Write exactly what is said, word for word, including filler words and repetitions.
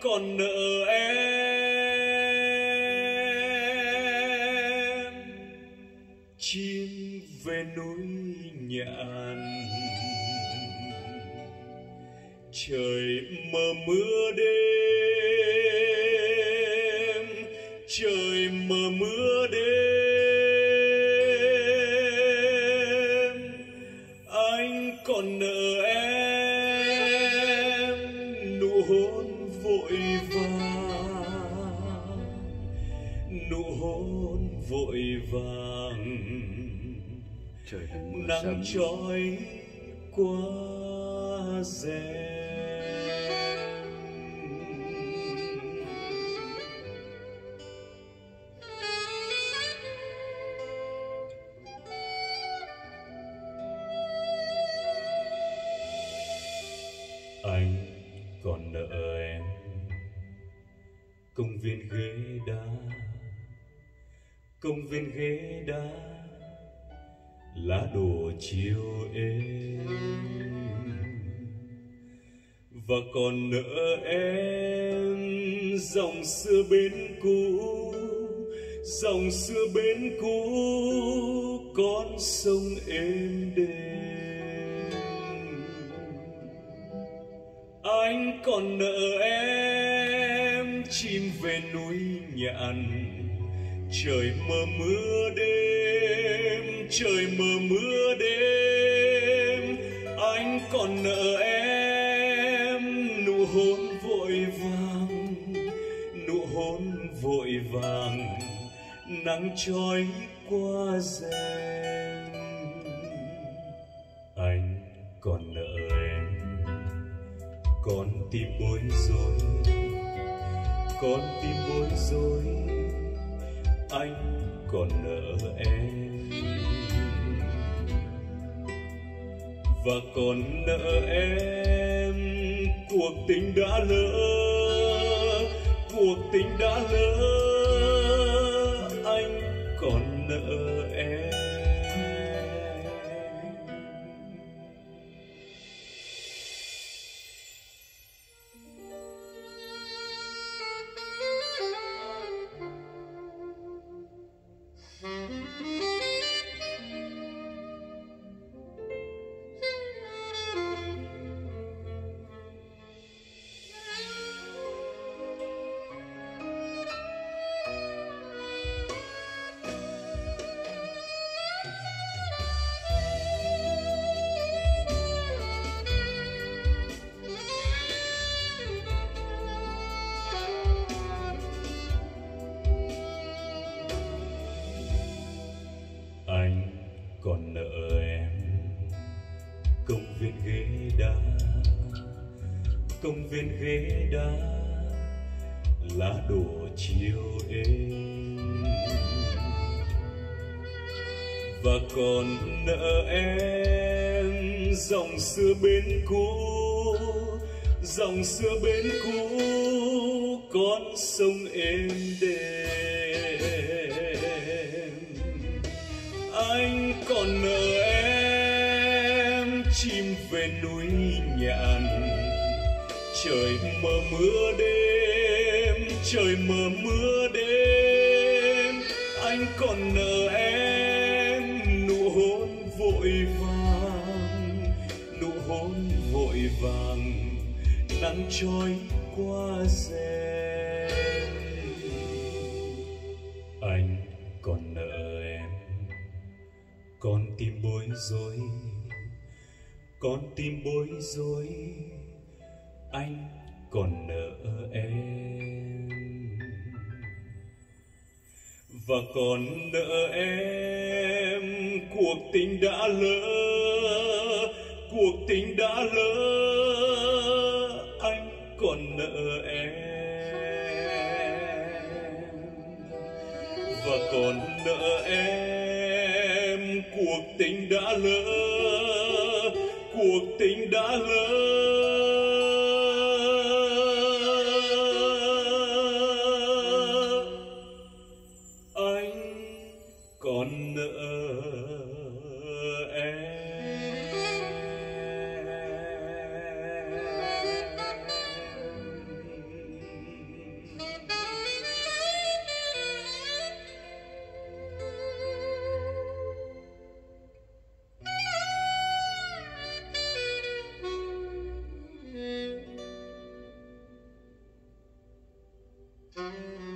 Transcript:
còn nợ em. Chim về núi nhạn, trời mờ mưa đêm, trời mờ mưa đêm. Anh còn nợ em nụ hôn vội vàng, nụ hôn vội vàng. Trời mưa nắng trói qua rèm. Anh còn nợ em công viên ghế đá, công viên ghế đá, lá đổ chiều êm. Và còn nợ em dòng xưa bến cũ, dòng xưa bến cũ, con sông êm đềm. Anh còn nợ em chim về núi nhạn, trời mờ mưa đêm, trời mờ mưa đêm. Anh còn nợ em nụ hôn vội vàng, nụ hôn vội vàng, nắng trói qua rèm. Anh còn nợ em con tim bối rối, con tim bối rối. Anh còn nợ em và còn nợ em cuộc tình đã lỡ, cuộc tình đã lỡ. Anh còn nợ em. Anh còn nợ em công viên ghế đá, công viên ghế đá, lá đổ chiều êm. Và còn nợ em dòng xưa bến cũ, dòng xưa bến cũ, con sông êm đềm. Anh còn nợ em chim về núi nhạn, trời mờ mưa đêm, trời mờ mưa đêm. Anh còn nợ em nụ hôn vội vàng, nụ hôn vội vàng, nắng trói qua rèm. Anh còn nợ em con tim bối rối, con tim bối rối. Anh còn nợ em và còn nợ em cuộc tình đã lỡ, cuộc tình đã lỡ. Anh còn nợ em và còn nợ em cuộc tình đã lỡ, cuộc tình đã lỡ. Anh còn nợ em. Thank you.